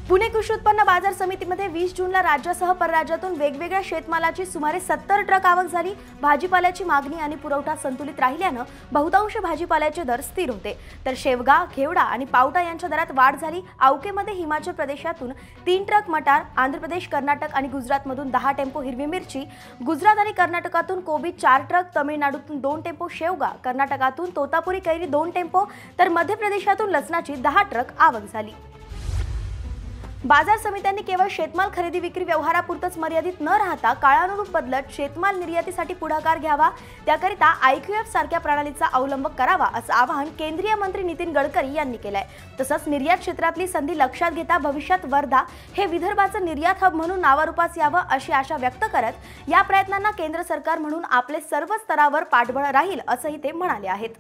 पुणे कृषी उत्पन्न बाजार समितीमध्ये 20 जूनला राज्यासह परराज्यातून वेगवेगळ्या शेतमालाची सुमारे 70 ट्रक आवक झाली। भाजीपाल्याची मागणी आणि पुरवठा संतुलित राहिल्याने बहुतांश भाजीपाल्याचे दर स्थिर होते, तर शेवगा, घेवडा आणि पावटा यांच्या दरात वाढ झाली। आवकेमध्ये हिमाचल प्रदेशातून 3 ट्रक मटार, आंध्र प्रदेश, कर्नाटक आणि गुजरातमधून 10 टेम्पो हिरवी मिरची, गुजरात आणि कर्नाटकातून कोबी 4 ट्रक, तमिळनाडूतून 2 टेम्पो शेवगा, कर्नाटकातून तोतापुरी कैरी 2 टेम्पो, तर मध्य प्रदेशातून लसणाची 10 ट्रक आवक झाली। बाजार समित्यांनी केवळ शेतमाल खरेदी विक्री व्यवहारापुरतच मर्यादित न राहता काळानुरूप बदलत शेतमाल निर्यातीसाठी पुढाकार घ्यावा, त्याकरिता IQF सारख्या प्रणालीचा अवलंब करावा असं आवाहन केंद्रीय मंत्री नितीन गडकरी यांनी केलंय। तसंच निर्यात क्षेत्रातली संधी लक्षात घेता भविष्यात वर्धा हे विदर्भाचं निर्यात हब म्हणून नावारूपास यावं अशी आशा व्यक्त करत या प्रयत्नांना केंद्र सरकार म्हणून आपले सर्व स्तरावर पाठबळ राहील असंही ते म्हणाले आहेत।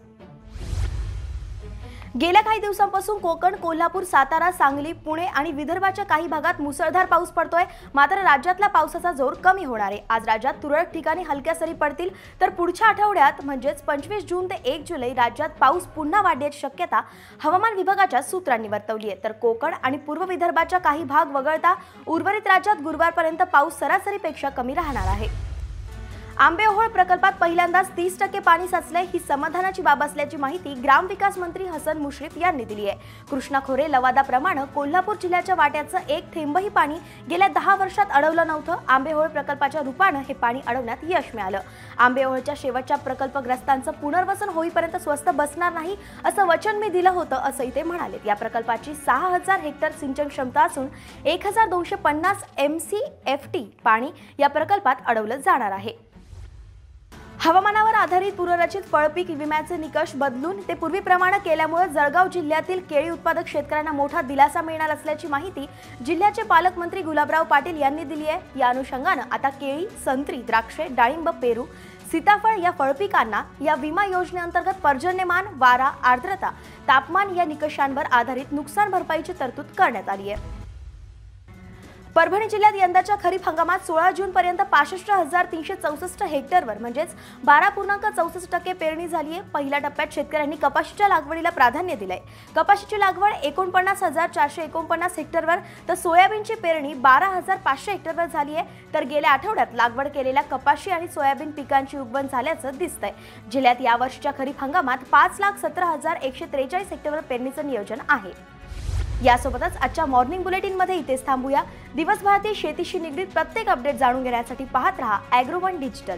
गेल्या काही दिवसांपासून कोकण, कोल्हापूर, सातारा, सांगली, पुणे आणि विदर्भाच्या काही भागात मुसळधार पाऊस पडतोय। मात्र राज्यातला पावसाचा जोर कमी होणार आहे। आज राज्यात तुरळक ठिकाणी हलक्या सरी पडतील, तर पुढच्या आठवड्यात म्हणजेच 25 जून ते 1 जुलै राज्यात पाऊस पुन्हा वाढण्याची शक्यता हवामान विभागाच्या सूत्रांनी वर्तवली आहे। तर कोकण आणि पूर्व विदर्भाच्या काही भाग वगळता उर्वरित राज्यात गुरुवारपर्यंत पाऊस सरासरीपेक्षा कमी राहणार आहे। आंबेओहोळ प्रकल्पात पहिल्यांदाच 30% पाणी साचले ही समाधानाची बाब असल्याची माहिती ग्रामविकास मंत्री हसन मुश्रीफ यांनी दिली आहे। कृष्णा खोरे लवादाप्रमाणे कोल्हापूर जिल्ह्याच्या वाट्याचं एक थेंबही पाणी गेल्या 10 वर्षात अडवलं नव्हतं। आंबेओहोळ प्रकल्पाच्या रूपाने हे पाणी अडवण्यात यश मिळालं। आंबेओहोळच्या शेवटच्या प्रकल्पग्रस्तांचं पुनर्वसन होईपर्यंत स्वस्त बसणार नाही असं वचन मी दिलं होतं असंही ते म्हणाले। या प्रकल्पाची 6000 हेक्टर सिंचन क्षमता असून 1250 MCFT पाणी या प्रकल्पात अडवलं जाणार आहे। हवामानावर आधारित पूर्वरचित फळपीक विम्याचे निकष बदलून ते पूर्वीप्रमाणे केल्यामुळे जळगाव जिल्ह्यातील केळी उत्पादक शेतकऱ्यांना मोठा दिलासा मिळणार असल्याची माहिती जिल्ह्याचे पालकमंत्री गुलाबराव पाटील यांनी दिली आहे। या अनुषंगाने आता केळी, संत्री, द्राक्षे, डाळिंब, पेरू, सीताफळ या फळपिकांना या विमा योजनेअंतर्गत पर्जन्यमान, वारा, आर्द्रता, तापमान या निकषांवर आधारित नुकसान भरपाईची तरतूद करण्यात आली आहे। परभणी जिल्ह्यात यंदाच्या खरीप हंगामात 16 जून पर्यंत 65,364 हेक्टरवर म्हणजेच 12.64% पेरणी झाली आहे। पहिल्या टप्प्यात शेतकऱ्यांनी कपाशीच्या लागवडीला प्राधान्य दिलंय। कपाशीची लागवड 49,449 हेक्टरवर तर सोयाबीनची पेरणी 12,500 हेक्टरवर झाली आहे। तर गेल्या आठवड्यात लागवड केलेल्या कपाशी आणि सोयाबीन पिकांची उगवण झाल्याचं दिसतंय। जिल्ह्यात यावर्षीच्या खरीप हंगामात 5,17,143 हेक्टरवर पेरणीचं नियोजन आहे। यासोबतच आजच्या मॉर्निंग बुलेटिन मध्ये इथेच थांबूया। दिवसभरातील शेतीशी निगडीत प्रत्येक अपडेट जाणून घेण्यासाठी पाहत रहा ॲग्रोवन डिजिटल।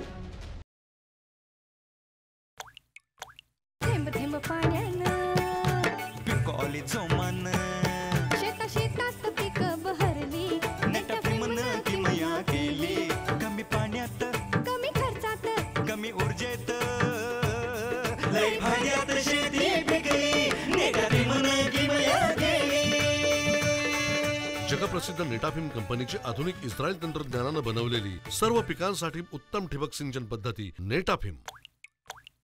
जगप्रसिद्ध नेटाफिम कंपनीची आधुनिक इस्रायल तंत्रज्ञानाने बनवलेली सर्व पिकांसाठी उत्तम ठिबक सिंचन पद्धती नेटाफिम।